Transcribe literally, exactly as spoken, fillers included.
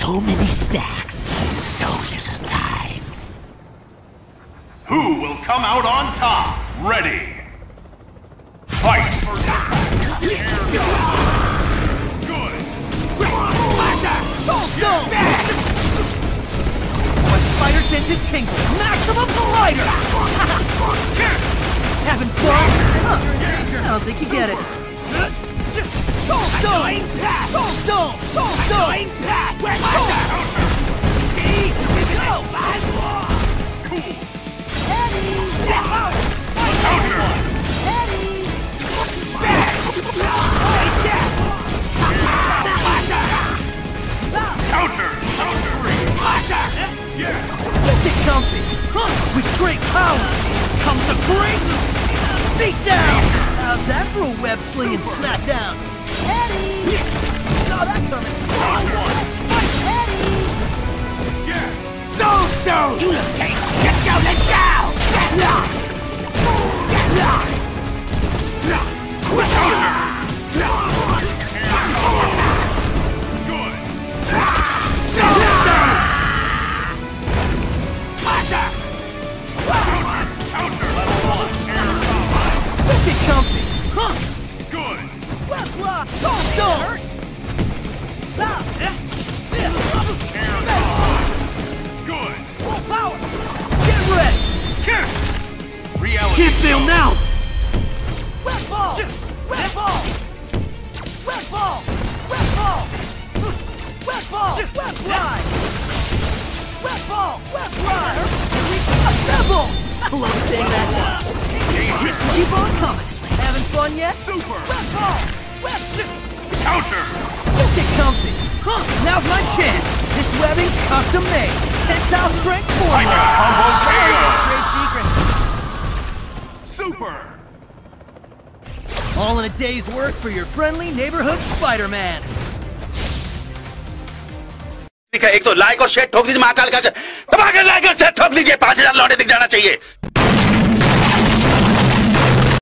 So many snacks, so little time. Who will come out on top? Ready. Fight! Good. Soul Stone! My spider senses tingle. Maximum spider! Having fun? Huh. I don't think you get it. Soul Stone! Soul Stone! Soul Stone! Soul Stone! See? Go! Cool. Eddie! Step out! Counter! Eddie! Back! Take that! Counter! Counter! Yeah! Get comfy! Huh. With great power comes a great beatdown! How's that for a web-slinging smackdown? Eddie! Saw that coming! Eddie! Yes! Soul Stone! You look tasty! Let's go! Let's go! Get lost! Get lost! Counter! Good! Soul Stone! Counter! Level one! Air combat! Get comfy! Huh. Good! Left block! Soul Stone! Air combat! Good! Full power! Get ready! Kiss! Reality! Can't fail zone. now! Red ball! Red ball! Red ball! Red ball! Red ball! Red ride! Red ball! Red ride! Assemble! I love saying that. Hits keep on coming. Having fun yet? Super! Red ball! Red... Counter! Get comfy! Huh, now's my chance! This webbing's custom made! Tensile strength I formula! got combo K O! Trade secret! Super! All in a day's work for your friendly neighborhood Spider-Man! एक तो like और share ठोक दीजिए महाकाल का से दबाकर like और share ठोक दीजिए पांच हजार लौटे दिख जाना चाहिए।